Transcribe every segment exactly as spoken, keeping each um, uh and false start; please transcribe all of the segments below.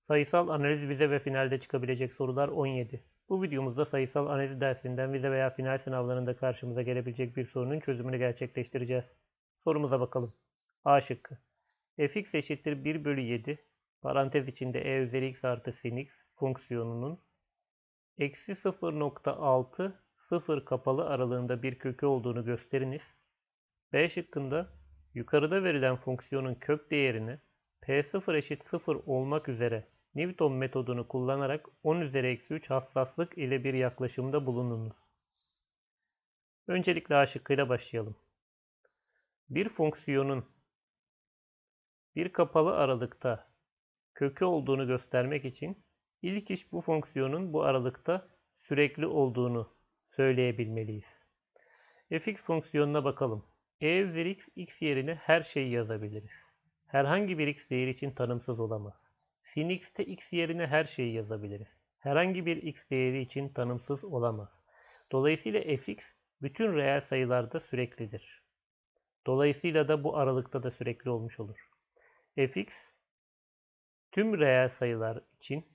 Sayısal analiz vize ve finalde çıkabilecek sorular on yedi. Bu videomuzda sayısal analiz dersinden vize veya final sınavlarında karşımıza gelebilecek bir sorunun çözümünü gerçekleştireceğiz. Sorumuza bakalım. A şıkkı. Fx eşittir bir bölü yedi parantez içinde e üzeri x artı sin x fonksiyonunun eksi sıfır nokta altı sıfır kapalı aralığında bir kökü olduğunu gösteriniz. B şıkkında yukarıda verilen fonksiyonun kök değerini p sıfır eşit sıfır olmak üzere Newton metodunu kullanarak on üzeri eksi üç hassaslık ile bir yaklaşımda bulununuz. Öncelikle A şıkkıyla başlayalım. Bir fonksiyonun bir kapalı aralıkta kökü olduğunu göstermek için ilk iş bu fonksiyonun bu aralıkta sürekli olduğunu söyleyebilmeliyiz. Fx fonksiyonuna bakalım. E üzeri x, x yerine her şeyi yazabiliriz. Herhangi bir x değeri için tanımsız olamaz. Sin x'te x yerine her şeyi yazabiliriz. Herhangi bir x değeri için tanımsız olamaz. Dolayısıyla fx bütün reel sayılarda süreklidir. Dolayısıyla da bu aralıkta da sürekli olmuş olur. Fx tüm reel sayılar için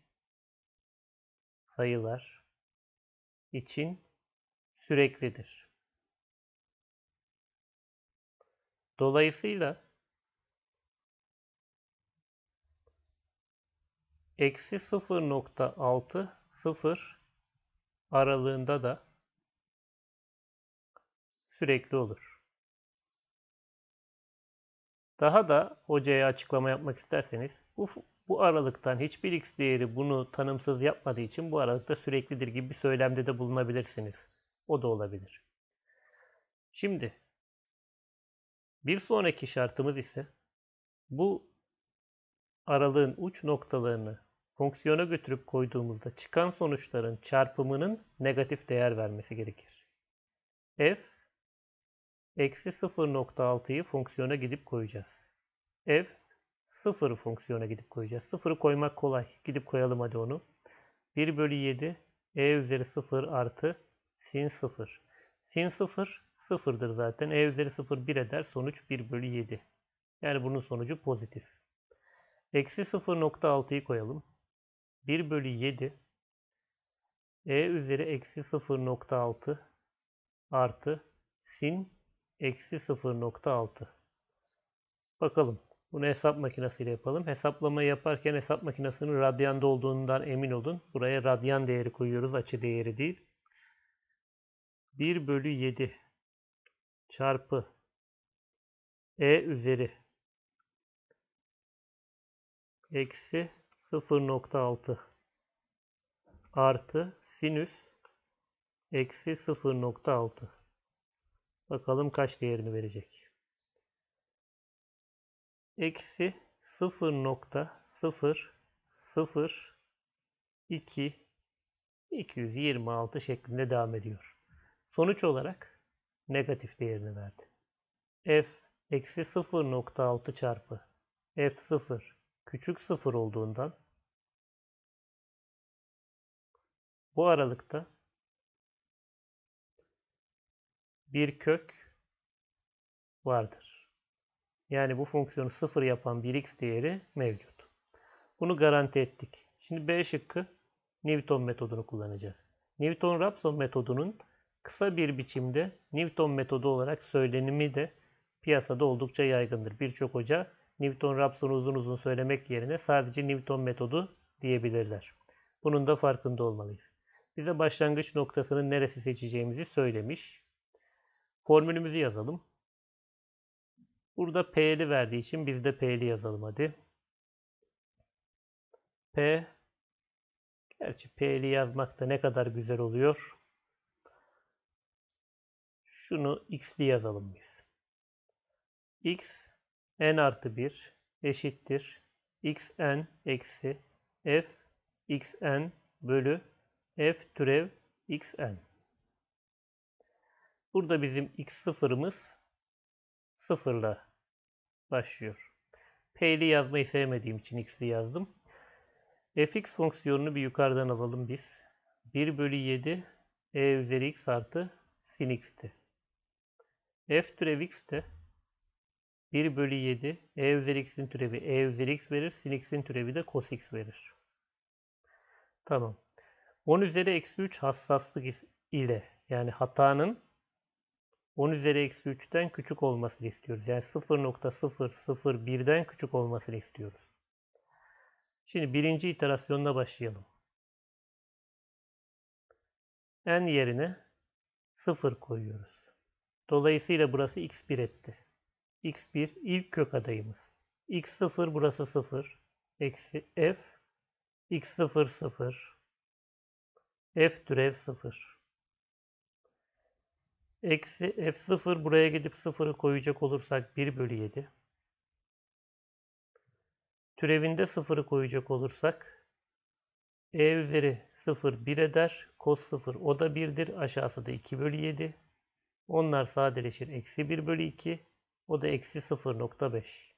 sayılar için süreklidir. Dolayısıyla eksi sıfır nokta altı sıfır aralığında da sürekli olur. Daha da hocaya açıklama yapmak isterseniz bu, bu aralıktan hiçbir x değeri bunu tanımsız yapmadığı için bu aralıkta süreklidir gibi bir söylemde de bulunabilirsiniz. O da olabilir. Şimdi bir sonraki şartımız ise bu aralığın uç noktalarını fonksiyona götürüp koyduğumuzda çıkan sonuçların çarpımının negatif değer vermesi gerekir. F eksi sıfır nokta altıyı fonksiyona gidip koyacağız. F sıfırı fonksiyona gidip koyacağız. sıfırı koymak kolay. Gidip koyalım hadi onu. bir bölü yedi e üzeri sıfır artı sin sıfır. Sin sıfır sıfırdır zaten. E üzeri sıfır bir eder. Sonuç bir bölü yedi. Yani bunun sonucu pozitif. Eksi sıfır nokta altıyı koyalım. bir bölü yedi e üzeri eksi sıfır nokta altı artı sin eksi sıfır nokta altı. Bakalım. Bunu hesap makinesiyle yapalım. Hesaplamayı yaparken hesap makinesinin radyanda olduğundan emin olun. Buraya radyan değeri koyuyoruz. Açı değeri değil. bir bölü yedi çarpı e üzeri eksi sıfır nokta altı artı sinüs eksi sıfır nokta altı. Bakalım kaç değerini verecek. Eksi sıfır nokta sıfır sıfır iki iki yüz yirmi altı şeklinde devam ediyor. Sonuç olarak negatif değerini verdi. F eksi sıfır nokta altı çarpı f sıfır küçük sıfır olduğundan bu aralıkta bir kök vardır. Yani bu fonksiyonu sıfır yapan bir x değeri mevcut. Bunu garanti ettik. Şimdi B şıkkı Newton metodunu kullanacağız. Newton-Raphson metodunun kısa bir biçimde Newton metodu olarak söylenimi de piyasada oldukça yaygındır. Birçok hoca Newton-Raphson'u uzun uzun söylemek yerine sadece Newton metodu diyebilirler. Bunun da farkında olmalıyız. Bize başlangıç noktasının neresi seçeceğimizi söylemiş. Formülümüzü yazalım. Burada P'li verdiği için biz de P'li yazalım hadi. P, gerçi P'li yazmak da ne kadar güzel oluyor. Şunu X'li yazalım biz. X n artı bir eşittir xn eksi f xn bölü f türev xn. Burada bizim x sıfırımız sıfırla başlıyor. P'li yazmayı sevmediğim için x'li yazdım. Fx fonksiyonunu bir yukarıdan alalım biz. bir bölü yedi e üzeri x artı sin x'ti. F türev x de bir bölü yedi e üzeri x'in türevi e üzeri x verir. Sin x'in türevi de cos x verir. Tamam. on üzeri eksi üç hassaslık ile yani hatanın on üzeri eksi üçten küçük olmasını istiyoruz. Yani sıfır nokta sıfır sıfır birden küçük olmasını istiyoruz. Şimdi birinci iterasyonla başlayalım. N yerine sıfır koyuyoruz. Dolayısıyla burası x bir etti. x bir ilk kök adayımız. x sıfır burası sıfır. Eksi f x sıfır sıfır. F türev sıfır. Eksi f sıfır buraya gidip sıfırı koyacak olursak bir bölü yedi. Türevinde sıfırı koyacak olursak e üzeri sıfır bir eder. Cos sıfır o da birdir. Aşağısı da iki bölü yedi. Onlar sadeleşir. Eksi bir bölü iki. O da eksi sıfır nokta beş.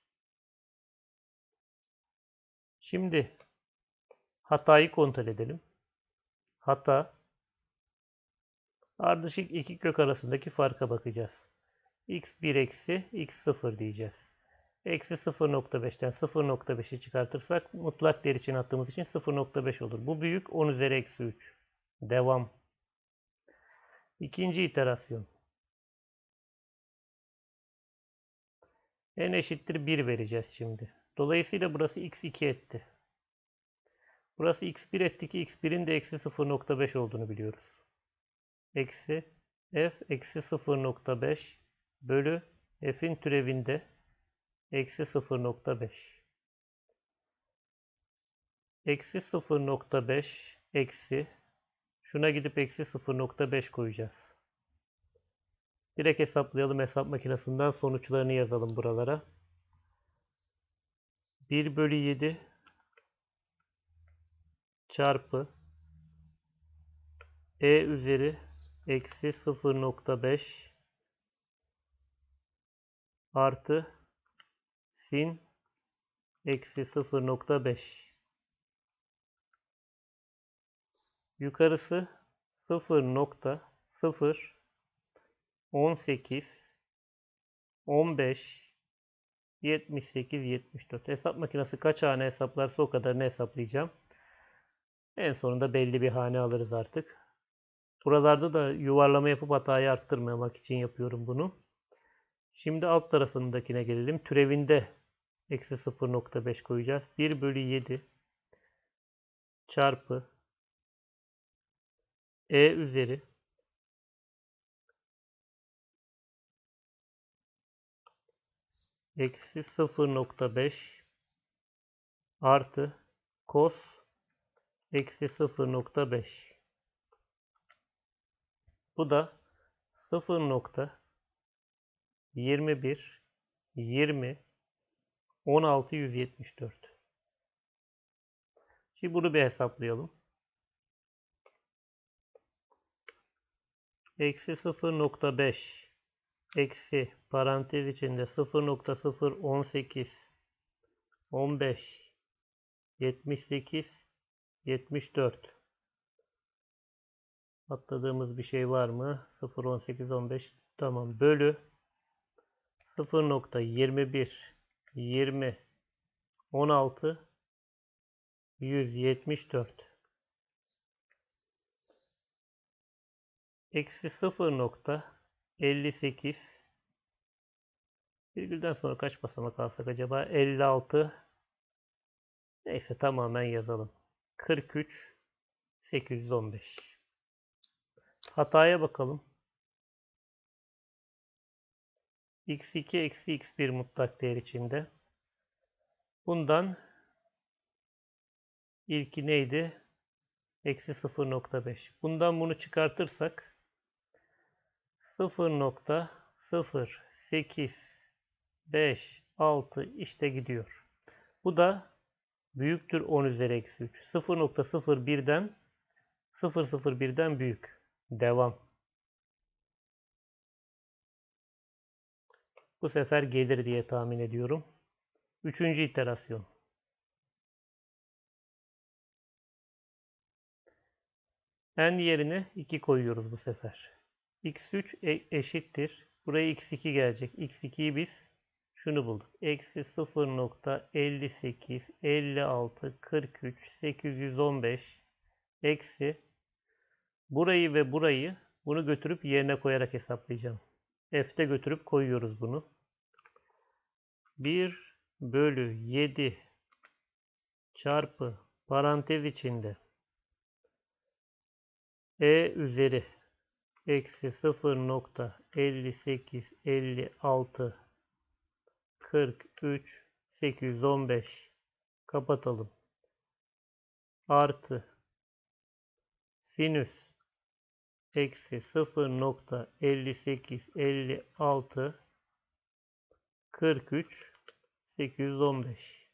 Şimdi hatayı kontrol edelim. Hata ardışık iki kök arasındaki farka bakacağız. x bir eksi x sıfır diyeceğiz. Eksi sıfır nokta beşten sıfır nokta beşi çıkartırsak mutlak değer için attığımız için sıfır nokta beş olur. Bu büyük on üzeri eksi üç. Devam. İkinci iterasyon. N eşittir bir vereceğiz şimdi. Dolayısıyla burası x iki etti. Burası x bir etti ki x birin de eksi sıfır nokta beş olduğunu biliyoruz. Eksi f eksi sıfır nokta beş bölü f'in türevinde eksi sıfır nokta beş. Eksi sıfır nokta beş eksi şuna gidip eksi sıfır nokta beş koyacağız. Direkt hesaplayalım. Hesap makinesinden sonuçlarını yazalım buralara. bir bölü yedi çarpı e üzeri eksi sıfır nokta beş artı sin eksi sıfır nokta beş. Yukarısı sıfır nokta sıfır on sekiz on beş yetmiş sekiz yetmiş dört. Hesap makinesi kaç hane hesaplarsa o kadarını hesaplayacağım. En sonunda belli bir hane alırız artık. Buralarda da yuvarlama yapıp hatayı arttırmamak için yapıyorum bunu. Şimdi alt tarafındakine gelelim. Türevinde eksi sıfır nokta beş koyacağız. bir bölü yedi çarpı e üzeri eksi sıfır nokta beş artı cos eksi sıfır nokta beş. Bu da sıfır nokta yirmi bir yirmi on altı yüz yetmiş dört. Şimdi bunu bir hesaplayalım. Eksi sıfır nokta beş eksi parantez içinde sıfır nokta sıfır on sekiz on beş yetmiş sekiz yetmiş dört. Atladığımız bir şey var mı? sıfır on sekiz on beş. Tamam. Bölü sıfır nokta yirmi bir yirmi on altı yüz yetmiş dört. Eksi sıfır nokta elli sekiz. Virgülden sonra kaç basamak alsak acaba? elli altı. Neyse tamamen yazalım. kırk üç sekiz yüz on beş. Hataya bakalım. x iki eksi x bir mutlak değer içinde. Bundan ilki neydi? Eksi sıfır nokta beş. Bundan bunu çıkartırsak sıfır nokta sıfır sekiz beş altı işte gidiyor. Bu da büyüktür on üzeri eksi üç. sıfır nokta sıfır birden sıfır nokta sıfır birden büyük. Devam. Bu sefer gelir diye tahmin ediyorum. Üçüncü iterasyon. N yerine iki koyuyoruz bu sefer. x üç eşittir. Buraya x iki gelecek. x ikiyi biz şunu bulduk. Eksi sıfır nokta elli sekiz elli altı kırk üç sekiz yüz on beş eksi burayı ve burayı bunu götürüp yerine koyarak hesaplayacağım. F'te götürüp koyuyoruz bunu. bir bölü yedi çarpı parantez içinde E üzeri eksi sıfır nokta elli sekiz elli altı kırk üç sekiz yüz on beş kapatalım. Artı sinüs eksi sıfır nokta elli sekiz elli altı kırk üç sekiz yüz on beş.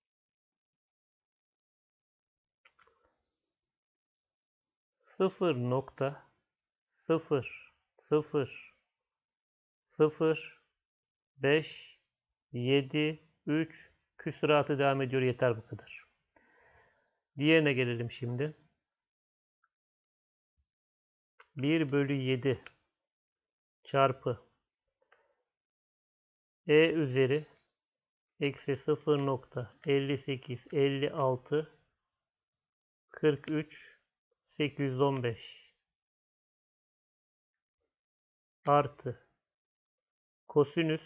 sıfır nokta sıfır sıfır sıfır beş yedi üç küsuratı devam ediyor. Yeter bu kadar. Diğerine gelelim şimdi. bir bölü yedi çarpı E üzeri eksi sıfır nokta elli sekiz elli altı kırk üç sekiz yüz on beş artı kosinüs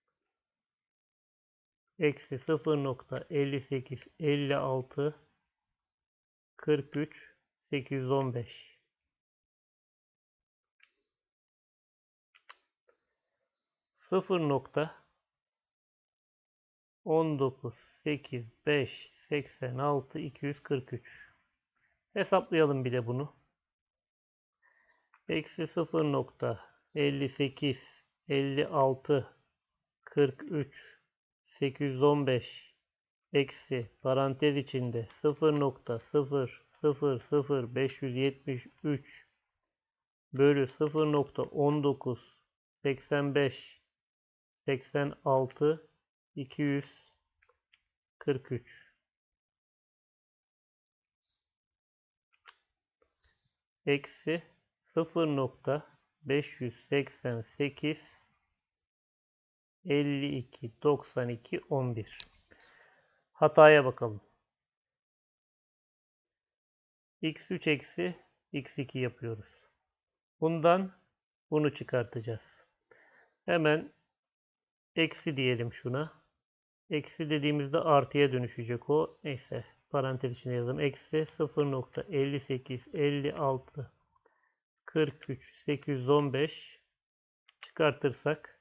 eksi sıfır nokta elli sekiz elli altı kırk üç sekiz yüz on beş sıfır nokta on dokuz sekiz beş seksen altı iki yüz kırk üç. Hesaplayalım bir de bunu. Eksi sıfır nokta elli sekiz elli altı kırk üç sekiz yüz on beş eksi parantez içinde sıfır nokta sıfır sıfır sıfır beş yüz yetmiş üç bölü sıfır nokta on dokuz seksen beş seksen altı iki yüz kırk üç eksi sıfır nokta beş yüz seksen sekiz elli iki doksan iki on bir. Hataya bakalım. x üç eksi x iki yapıyoruz. Bundan bunu çıkartacağız. Hemen eksi diyelim şuna. Eksi dediğimizde artıya dönüşecek o. Neyse parantez içine yazalım. Eksi sıfır nokta elli sekiz elli altı kırk üç sekiz yüz on beş çıkartırsak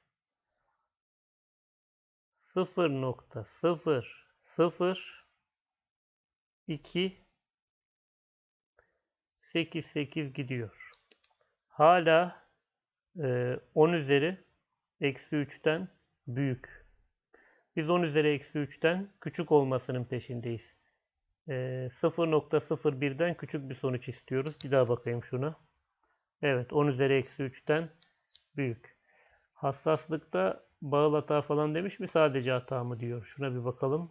sıfır nokta sıfır sıfır iki sekiz sekiz gidiyor. Hala e, on üzeri eksi üçten büyük. Biz on üzeri eksi üçten küçük olmasının peşindeyiz. E, sıfır nokta sıfır birden küçük bir sonuç istiyoruz. Bir daha bakayım şuna. Evet, on üzeri eksi üçten büyük. Hassaslıkta bağıl hata falan demiş mi? Sadece hata mı diyor. Şuna bir bakalım.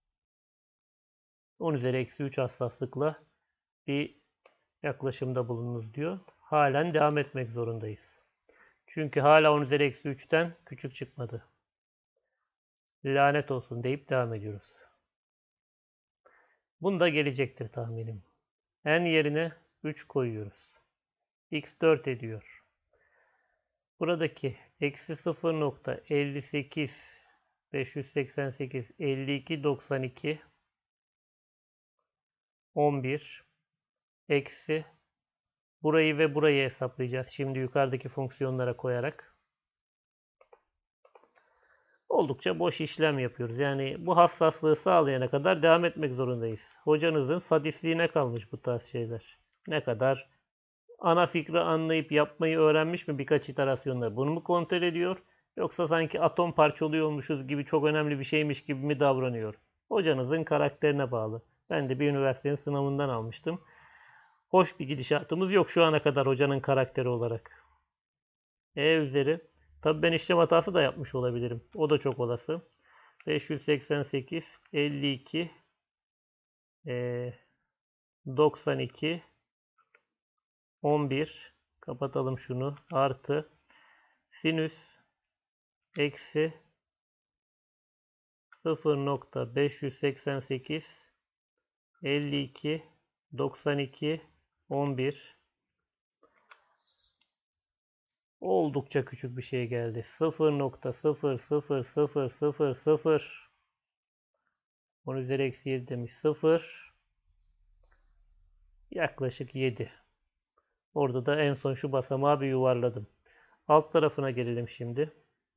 on üzeri eksi üç hassaslıkla bir yaklaşımda bulununuz diyor. Halen devam etmek zorundayız. Çünkü hala on üzeri eksi üçten küçük çıkmadı. Lanet olsun deyip devam ediyoruz. Bunda gelecektir tahminim. N yerine üç koyuyoruz. X dört ediyor. Buradaki eksi sıfır nokta elli sekiz beş yüz seksen sekiz elli iki doksan iki on bir eksi burayı ve burayı hesaplayacağız. Şimdi yukarıdaki fonksiyonlara koyarak. Oldukça boş işlem yapıyoruz. Yani bu hassaslığı sağlayana kadar devam etmek zorundayız. Hocanızın sadistliğine kalmış bu tarz şeyler. Ne kadar ana fikri anlayıp yapmayı öğrenmiş mi birkaç iterasyonda bunu mu kontrol ediyor? Yoksa sanki atom parçalıyormuşuz gibi çok önemli bir şeymiş gibi mi davranıyor? Hocanızın karakterine bağlı. Ben de bir üniversitenin sınavından almıştım. Hoş bir gidişatımız yok şu ana kadar hocanın karakteri olarak. E üzeri. Tabii ben işlem hatası da yapmış olabilirim. O da çok olası. beş yüz seksen sekiz elli iki e, doksan iki on bir kapatalım şunu. Artı sinüs eksi sıfır nokta beş yüz seksen sekiz elli iki doksan iki on bir. Oldukça küçük bir şey geldi. sıfır nokta sıfır sıfır sıfır sıfır sıfır. on üzeri eksi yedi demiş. sıfır. Yaklaşık yedi. Orada da en son şu basamağı bir yuvarladım. Alt tarafına gelelim şimdi.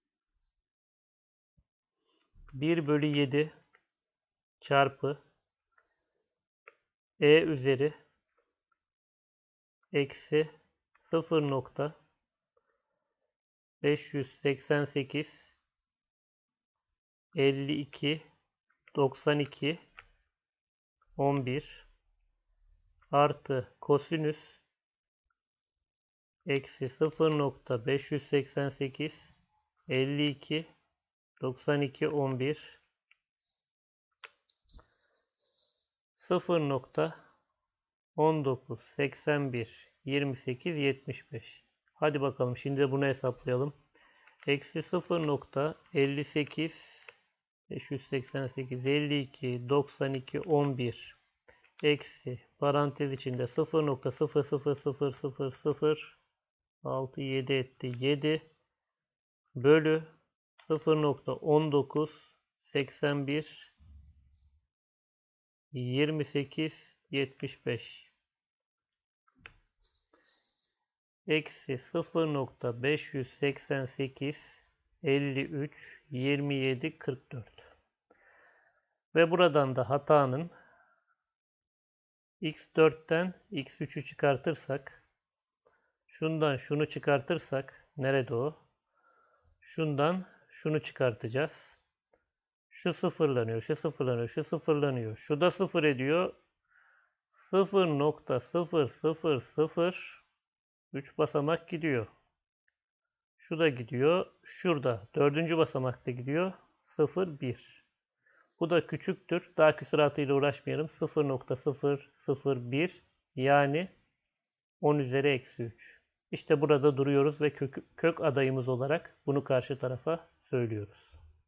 bir bölü yedi çarpı e üzeri eksi sıfır nokta beş yüz seksen sekiz elli iki doksan iki on bir artı kosinüs eksi sıfır nokta beş yüz seksen sekiz elli iki doksan iki on bir sıfır nokta on dokuz seksen bir yirmi sekiz yetmiş beş. Hadi bakalım şimdi bunu hesaplayalım. Eksi sıfır nokta elli sekiz beş yüz seksen sekiz elli iki doksan iki on bir eksi parantez içinde sıfır nokta sıfır sıfır sıfır sıfır sıfır altı yedi etti. yedi bölü sıfır nokta on dokuz seksen bir yirmi sekiz yetmiş beş eksi sıfır nokta beş yüz seksen sekiz elli üç yirmi yedi kırk dört. Ve buradan da hatanın x dörtten x üçü çıkartırsak, şundan şunu çıkartırsak, nerede o? Şundan şunu çıkartacağız. Şu sıfırlanıyor, şu sıfırlanıyor, şu sıfırlanıyor. Şu da sıfır ediyor. sıfır nokta sıfır sıfır sıfır üç basamak gidiyor. Şu da gidiyor. Şurada dördüncü basamakta gidiyor. sıfır bir. Bu da küçüktür. Daha küsuratıyla uğraşmayalım. sıfır nokta sıfır sıfır bir yani on üzeri eksi üç. İşte burada duruyoruz ve kök, kök adayımız olarak bunu karşı tarafa söylüyoruz.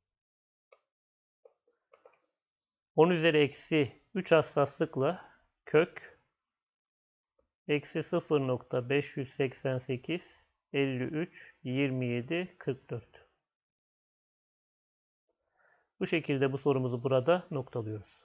on üzeri eksi üç hassaslıkla kök eksi sıfır nokta beş yüz seksen sekiz elli üç yirmi yedi kırk dört. Bu şekilde bu sorumuzu burada noktalıyoruz.